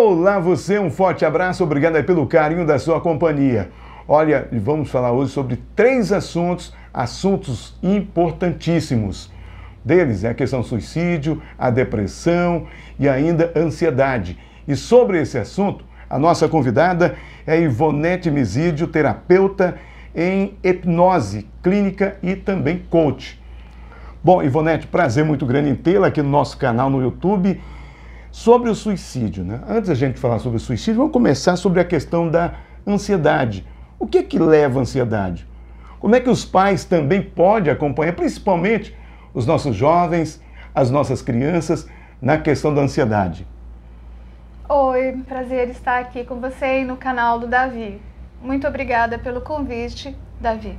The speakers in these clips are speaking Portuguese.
Olá você, um forte abraço, obrigado aí pelo carinho da sua companhia. Olha, vamos falar hoje sobre 3 assuntos importantíssimos. Deles é a questão do suicídio, a depressão e ainda a ansiedade. E sobre esse assunto, a nossa convidada é Ivonete Mizídio, terapeuta em hipnose clínica e também coach. Bom, Ivonete, prazer muito grande em tê-la aqui no nosso canal no YouTube. Sobre o suicídio, né? Antes da gente falar sobre o suicídio, vamos começar sobre a questão da ansiedade. O que é que leva à ansiedade? Como é que os pais também podem acompanhar, principalmente os nossos jovens, as nossas crianças, na questão da ansiedade? Oi, prazer estar aqui com você e no canal do Davi. Muito obrigada pelo convite, Davi.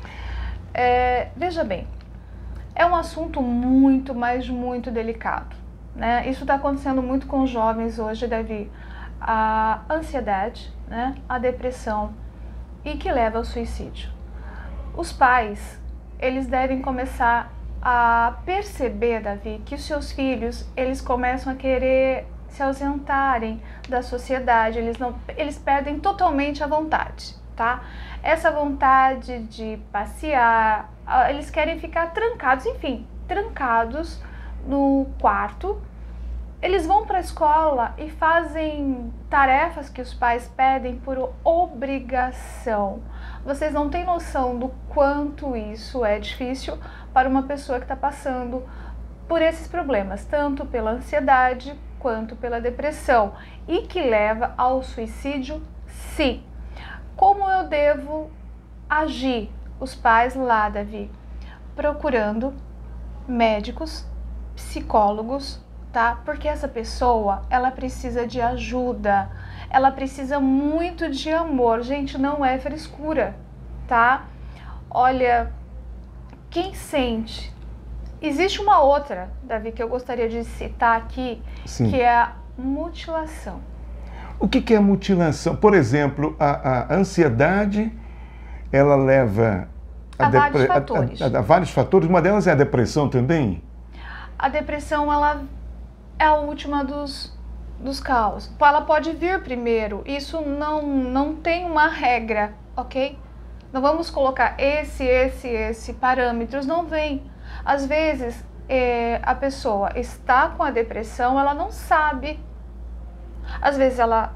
Veja bem, é um assunto muito, mas muito delicado, né? Isso está acontecendo muito com os jovens hoje, Davi. A ansiedade, né? A depressão e que leva ao suicídio. Os pais, eles devem começar a perceber, Davi, que os seus filhos, eles começam a querer se ausentarem da sociedade, eles perdem totalmente a vontade, tá? Essa vontade de passear, eles querem ficar trancados, enfim, trancados no quarto. Eles vão para a escola e fazem tarefas que os pais pedem por obrigação. Vocês não têm noção do quanto isso é difícil para uma pessoa que está passando por esses problemas, tanto pela ansiedade quanto pela depressão, e que leva ao suicídio, sim. Como eu devo agir? Os pais lá, Davi, procurando médicos, psicólogos, tá? Porque essa pessoa, ela precisa de ajuda, ela precisa muito de amor. Gente, não é frescura, tá? Olha, quem sente... Existe uma outra, Davi, que eu gostaria de citar aqui, sim, que é a mutilação. O que é mutilação? Por exemplo, a ansiedade, ela leva a vários fatores. A vários fatores. Uma delas é a depressão também? A depressão, ela é a última dos caos. Ela pode vir primeiro. Isso não tem uma regra, ok? Não vamos colocar esse parâmetros, não vem. Às vezes, a pessoa está com a depressão, ela não sabe. Às vezes ela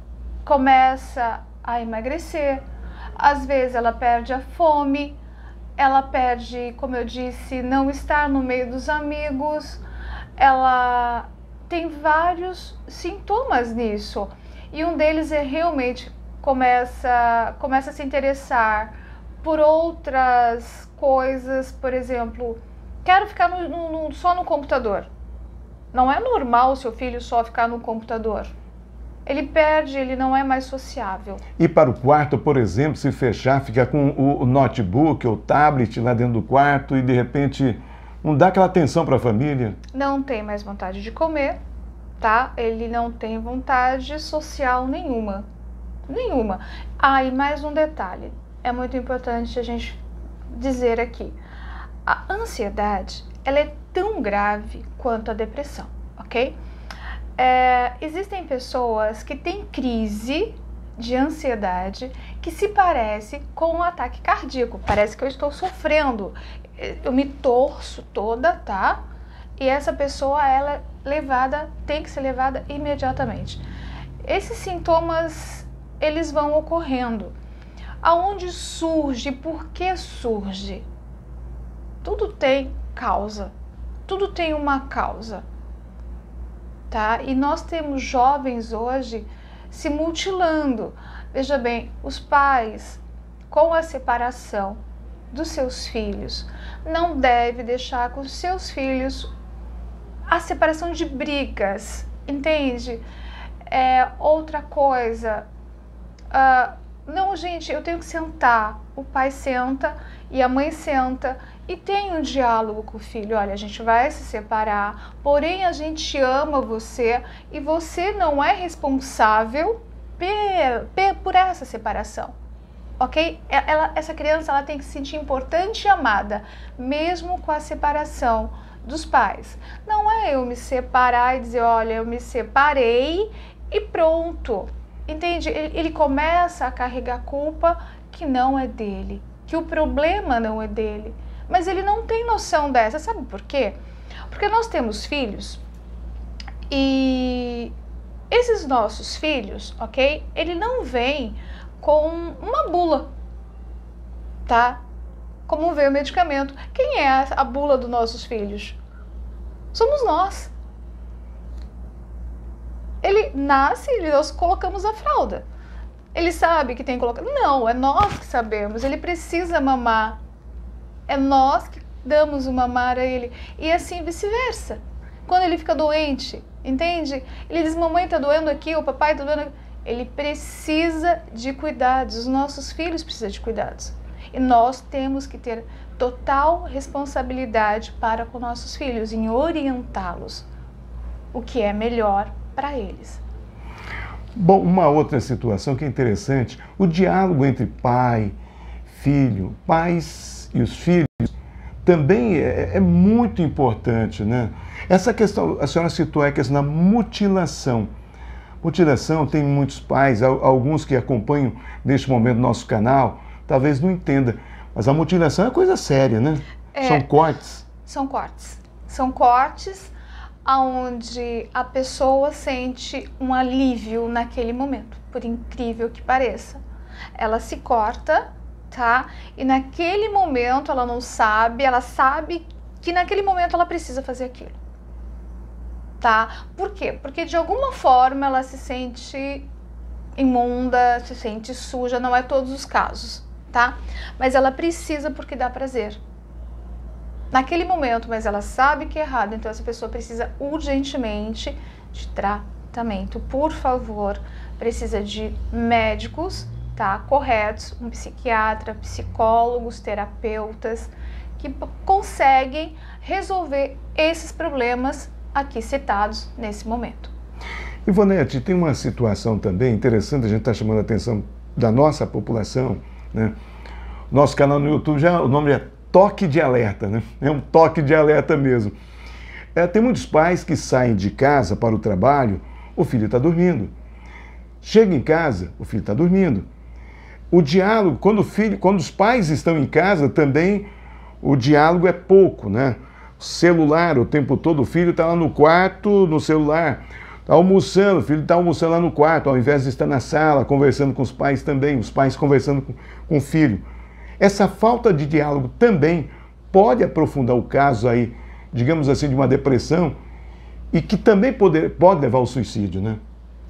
começa a emagrecer, às vezes ela perde a fome, ela perde, como eu disse, não estar no meio dos amigos, ela tem vários sintomas nisso. E um deles é realmente começa a se interessar por outras coisas, por exemplo, quero ficar só no computador. Não é normal o seu filho só ficar no computador. Ele perde, ele não é mais sociável. E para o quarto, por exemplo, se fechar, ficar com o notebook ou tablet lá dentro do quarto e de repente não dá aquela atenção para a família? Não tem mais vontade de comer, tá? Ele não tem vontade social nenhuma. Nenhuma. E mais um detalhe. É muito importante a gente dizer aqui. A ansiedade, ela é tão grave quanto a depressão, ok? Existem pessoas que têm crise de ansiedade que se parece com um ataque cardíaco. Parece que eu estou sofrendo. Eu me torço toda, tá? E essa pessoa, ela tem que ser levada imediatamente. Esses sintomas, eles vão ocorrendo. Aonde surge? Por que surge? Tudo tem causa. Tudo tem uma causa. Tá? E nós temos jovens hoje se mutilando. Veja bem, os pais, com a separação dos seus filhos, não devem deixar com os seus filhos a separação de brigas, entende? Outra coisa, não, gente, eu tenho que sentar. O pai senta e a mãe senta e tem um diálogo com o filho. Olha, a gente vai se separar, porém a gente ama você e você não é responsável por essa separação, ok? Essa criança, ela tem que se sentir importante e amada, mesmo com a separação dos pais. Não é eu me separar e dizer, olha, eu me separei e pronto. Entende? Ele começa a carregar culpa que não é dele, que o problema não é dele. Mas ele não tem noção dessa. Sabe por quê? Porque nós temos filhos e esses nossos filhos, ok? Ele não vem com uma bula, tá? Como vem o medicamento. Quem é a bula dos nossos filhos? Somos nós. Ele nasce e nós colocamos a fralda. Ele sabe que tem que colocar. Não, é nós que sabemos. Ele precisa mamar. É nós que damos o mamar a ele. E assim vice-versa. Quando ele fica doente, entende? Ele diz, mamãe está doendo aqui, o papai está doendo aqui. Ele precisa de cuidados. Os nossos filhos precisam de cuidados. E nós temos que ter total responsabilidade para com nossos filhos, em orientá-los o que é melhor para eles. Bom, uma outra situação que é interessante, o diálogo entre pai, filho, pais e os filhos também é muito importante, né? Essa questão, a senhora citou a questão da mutilação. Mutilação, tem muitos pais, alguns que acompanham neste momento nosso canal, talvez não entenda, mas a mutilação é coisa séria, né? São cortes. São cortes. São cortes onde a pessoa sente um alívio naquele momento, por incrível que pareça. Ela se corta, tá? E naquele momento ela não sabe, ela sabe que naquele momento ela precisa fazer aquilo, tá? Por quê? Porque de alguma forma ela se sente imunda, se sente suja, não é todos os casos, tá? Mas ela precisa porque dá prazer naquele momento, mas ela sabe que é errado, então essa pessoa precisa urgentemente de tratamento. Por favor, precisa de médicos, tá, corretos, um psiquiatra, psicólogos, terapeutas, que conseguem resolver esses problemas aqui citados nesse momento. Ivonete, tem uma situação também interessante, a gente está chamando a atenção da nossa população, né? Nosso canal no YouTube, já o nome é Toque de Alerta, né? É um toque de alerta mesmo. Tem muitos pais que saem de casa para o trabalho, o filho está dormindo. Chega em casa, o filho está dormindo. O diálogo, quando os pais estão em casa, também o diálogo é pouco, né? O celular, o tempo todo, o filho está lá no quarto, no celular. Está almoçando, o filho está almoçando lá no quarto, ao invés de estar na sala, conversando com os pais também, os pais conversando com o filho. Essa falta de diálogo também pode aprofundar o caso aí, digamos assim, de uma depressão e que também pode levar ao suicídio, né?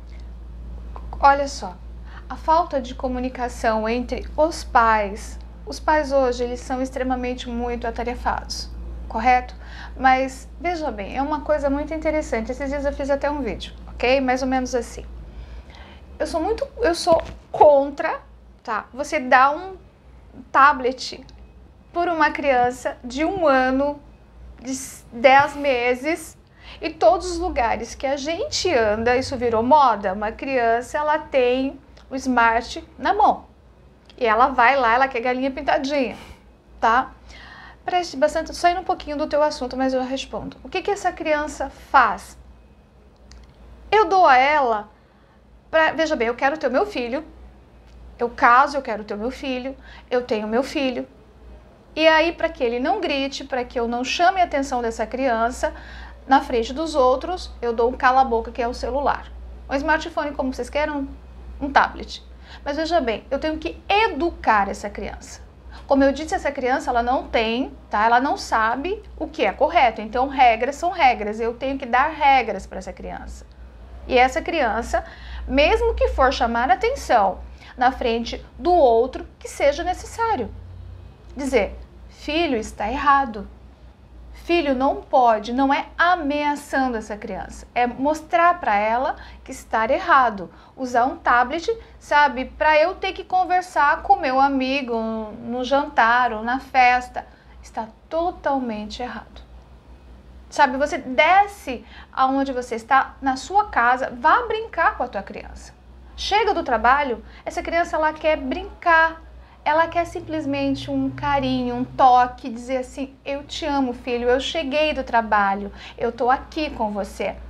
Olha só, a falta de comunicação entre os pais hoje, eles são extremamente muito atarefados, correto? Mas, veja bem, é uma coisa muito interessante, esses dias eu fiz até um vídeo, ok? Mais ou menos assim. Eu sou contra, tá? Você dá um tablet por uma criança de 1 ano, de 10 meses, e todos os lugares que a gente anda, isso virou moda, uma criança, ela tem o smart na mão, e ela vai lá, ela quer galinha pintadinha, tá? Preste bastante, saindo um pouquinho do teu assunto, mas eu respondo. O que essa criança faz? Eu dou a ela, veja bem, eu quero ter o meu filho, eu caso, eu quero ter o meu filho, eu tenho meu filho. E aí, para que ele não grite, para que eu não chame a atenção dessa criança, na frente dos outros, eu dou um cala-boca, que é o celular. Um smartphone, como vocês querem, um tablet. Mas veja bem, eu tenho que educar essa criança. Como eu disse, essa criança, ela não tem, tá? Ela não sabe o que é correto. Então, regras são regras. Eu tenho que dar regras para essa criança. E essa criança, mesmo que for chamar a atenção na frente do outro, que seja necessário dizer, filho, está errado. Filho, não pode, não é ameaçando essa criança, é mostrar para ela que está errado. Usar um tablet, sabe, para eu ter que conversar com meu amigo no jantar ou na festa, está totalmente errado. Sabe, você desce aonde você está, na sua casa, vá brincar com a tua criança. Chega do trabalho, essa criança, ela quer brincar, ela quer simplesmente um carinho, um toque, dizer assim, eu te amo, filho, eu cheguei do trabalho, eu tô aqui com você.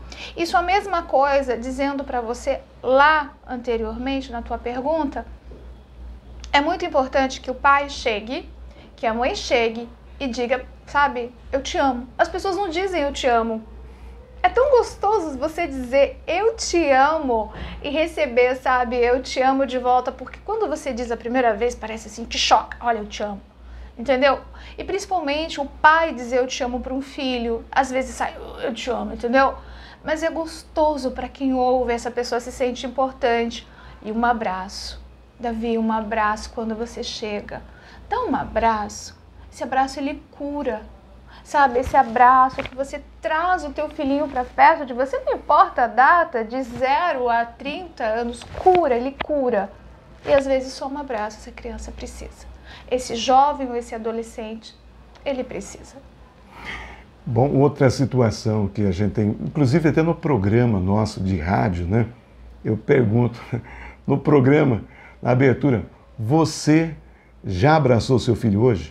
Isso é a mesma coisa dizendo para você lá anteriormente, na tua pergunta, é muito importante que o pai chegue, que a mãe chegue e diga, sabe, eu te amo. As pessoas não dizem eu te amo. É tão gostoso você dizer eu te amo e receber, sabe, eu te amo de volta, porque quando você diz a primeira vez parece assim, te choca, olha, eu te amo. Entendeu? E principalmente o pai dizer eu te amo para um filho, às vezes sai eu te amo, entendeu? Mas é gostoso para quem ouve, essa pessoa se sente importante. E um abraço. Davi, um abraço quando você chega. Dá um abraço. Esse abraço ele cura. Sabe, esse abraço que você traz o teu filhinho para perto de você, não importa a data, de 0 a 30 anos, cura, ele cura. E às vezes só um abraço essa criança precisa. Esse jovem ou esse adolescente, ele precisa. Bom, outra situação que a gente tem, inclusive até no programa nosso de rádio, né? Eu pergunto, no programa, na abertura, você já abraçou seu filho hoje?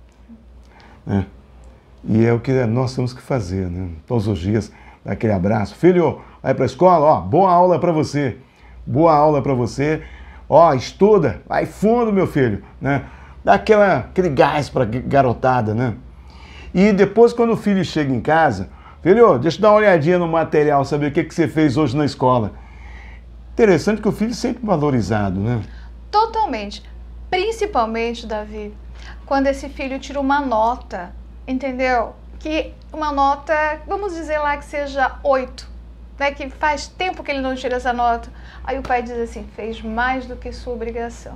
E é o que nós temos que fazer, né? Todos os dias, dar aquele abraço. Filho, vai para a escola, ó, boa aula para você. Boa aula para você. Ó, estuda, vai fundo, meu filho, né? Dá aquele gás para garotada, né? E depois, quando o filho chega em casa, filho, deixa eu dar uma olhadinha no material, saber o que você fez hoje na escola. Interessante que o filho é sempre valorizado, né? Totalmente. Principalmente, Davi, quando esse filho tira uma nota, entendeu? Que uma nota, vamos dizer lá que seja 8, né? Que faz tempo que ele não tira essa nota. Aí o pai diz assim, fez mais do que sua obrigação.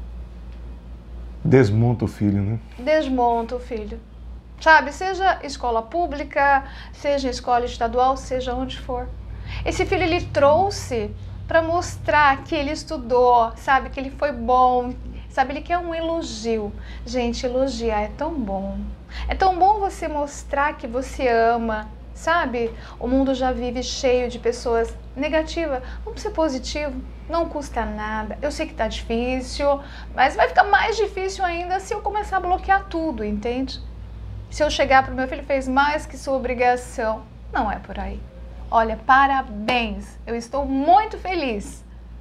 Desmonta o filho, né? Desmonta o filho. Sabe, seja escola pública, seja escola estadual, seja onde for. Esse filho ele trouxe para mostrar que ele estudou, sabe, que ele foi bom, sabe, ele quer um elogio. Gente, elogiar é tão bom. É tão bom você mostrar que você ama, sabe? O mundo já vive cheio de pessoas negativas. Vamos ser positivo, não custa nada. Eu sei que tá difícil, mas vai ficar mais difícil ainda se eu começar a bloquear tudo, entende? Se eu chegar para o meu filho, fez mais que sua obrigação. Não é por aí. Olha, parabéns. Eu estou muito feliz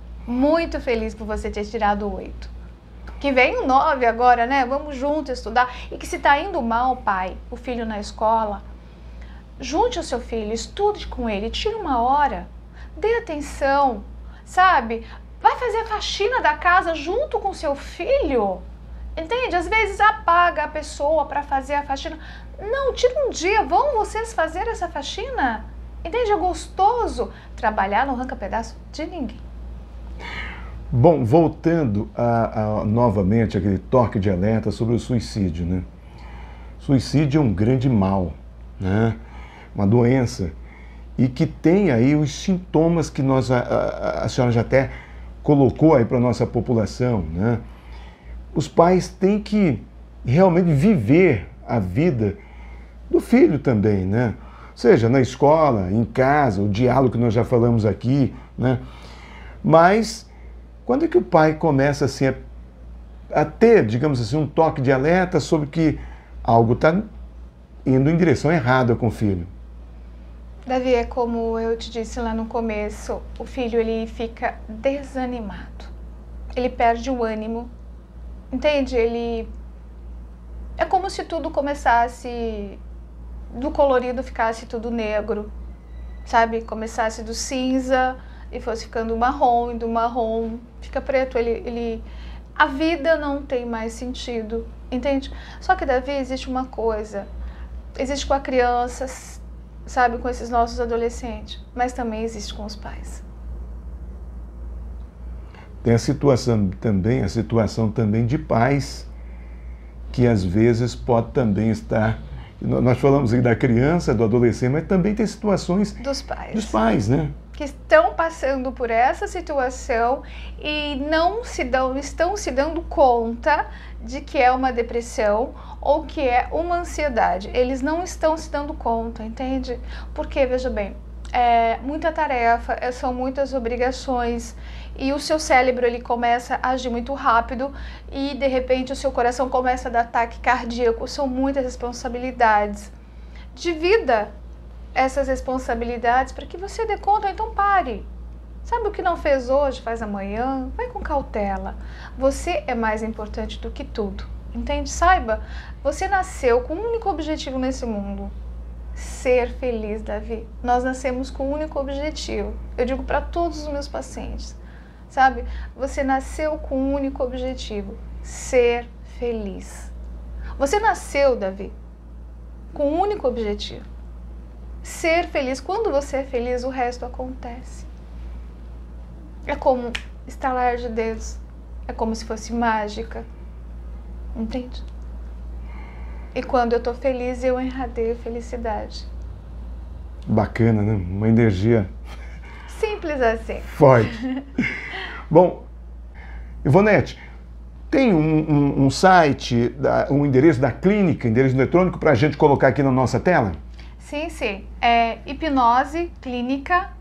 por você ter tirado 8. Que vem o 9 agora, né? Vamos juntos estudar. E que se tá indo mal, pai, o filho na escola, junte o seu filho, estude com ele, tire uma hora, dê atenção, sabe? Vai fazer a faxina da casa junto com seu filho. Entende? Às vezes apaga a pessoa para fazer a faxina. Não, tira um dia, vão vocês fazer essa faxina? Entende? É gostoso. Trabalhar não arranca pedaço de ninguém. Bom, voltando novamente aquele toque de alerta sobre o suicídio, né? Suicídio é um grande mal, né? Uma doença e que tem aí os sintomas que a senhora já até colocou aí para a nossa população, né? Os pais têm que realmente viver a vida do filho também, né? Seja na escola, em casa, o diálogo que nós já falamos aqui, né? Mas quando é que o pai começa assim a ter, digamos assim, um toque de alerta sobre que algo está indo em direção errada com o filho? Davi, é como eu te disse lá no começo, o filho ele fica desanimado, ele perde o ânimo. Entende? Ele é como se tudo começasse do colorido, ficasse tudo negro, sabe? Começasse do cinza e fosse ficando marrom, e do marrom fica preto. A vida não tem mais sentido, entende? Só que, Davi, existe uma coisa, existe com a criança, sabe? Com esses nossos adolescentes, mas também existe com os pais. Tem a situação também de pais que às vezes pode também estar, nós falamos aí da criança, do adolescente, mas também tem situações dos pais, né? Que estão passando por essa situação e não estão se dando conta de que é uma depressão ou que é uma ansiedade. Eles não estão se dando conta, entende? Porque, veja bem, é muita tarefa, são muitas obrigações e o seu cérebro ele começa a agir muito rápido e de repente o seu coração começa a dar ataque cardíaco. São muitas responsabilidades de vida, essas responsabilidades para que você dê conta, então pare. Sabe o que não fez hoje, faz amanhã, vai com cautela. Você é mais importante do que tudo, entende? Saiba, você nasceu com um único objetivo nesse mundo, ser feliz, Davi. Nós nascemos com um único objetivo, eu digo para todos os meus pacientes, sabe? Você nasceu com um único objetivo, ser feliz. Você nasceu, Davi, com um único objetivo, ser feliz. Quando você é feliz, o resto acontece. É como estalar de dedos, é como se fosse mágica, entende? E quando eu tô feliz, eu irradio felicidade. Bacana, né? Uma energia simples assim. Forte. Bom, Ivonete, tem um site, um endereço da clínica, endereço eletrônico para a gente colocar aqui na nossa tela? Sim, sim. É hipnoseclinica.im,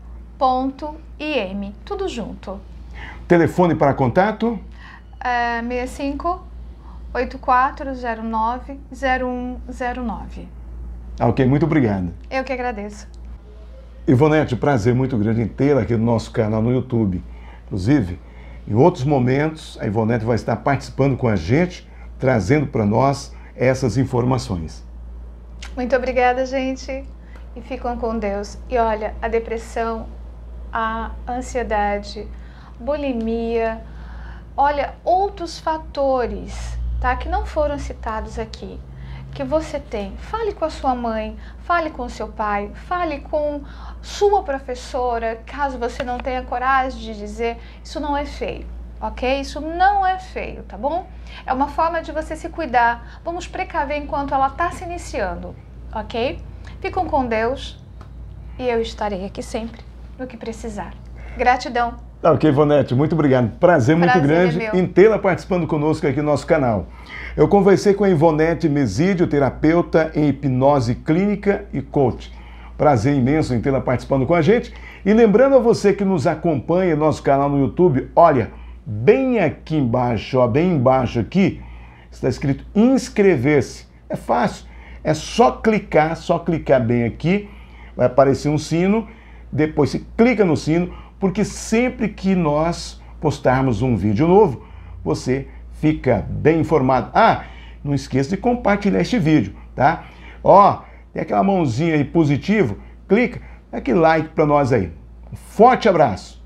tudo junto. Telefone para contato? 65 8409 0109. Ok, muito obrigado. Eu que agradeço. Ivonete, prazer muito grande em tê-la aqui no nosso canal no YouTube. Inclusive, em outros momentos, a Ivonete vai estar participando com a gente, trazendo para nós essas informações. Muito obrigada, gente. E ficam com Deus. E olha, a depressão, a ansiedade, bulimia, olha, outros fatores, tá, que não foram citados aqui, que você tem. Fale com a sua mãe, fale com o seu pai, fale com sua professora, caso você não tenha coragem de dizer, isso não é feio, ok? Isso não é feio, tá bom? É uma forma de você se cuidar. Vamos precaver enquanto ela está se iniciando, ok? Ficam com Deus e eu estarei aqui sempre no que precisar. Gratidão. Ok, Ivonete, muito obrigado. Prazer muito grande em tê-la participando conosco aqui no nosso canal. Eu conversei com a Ivonete Mesídio, terapeuta em hipnose clínica e coach. Prazer imenso em tê-la participando com a gente. E lembrando a você que nos acompanha no nosso canal no YouTube, olha, bem aqui embaixo, ó, bem embaixo aqui, está escrito inscrever-se. É fácil, é só clicar bem aqui, vai aparecer um sino, depois você clica no sino, porque sempre que nós postarmos um vídeo novo, você fica bem informado. Ah, não esqueça de compartilhar este vídeo, tá? Ó, tem aquela mãozinha aí positivo, clica, dá aquele like para nós aí. Um forte abraço!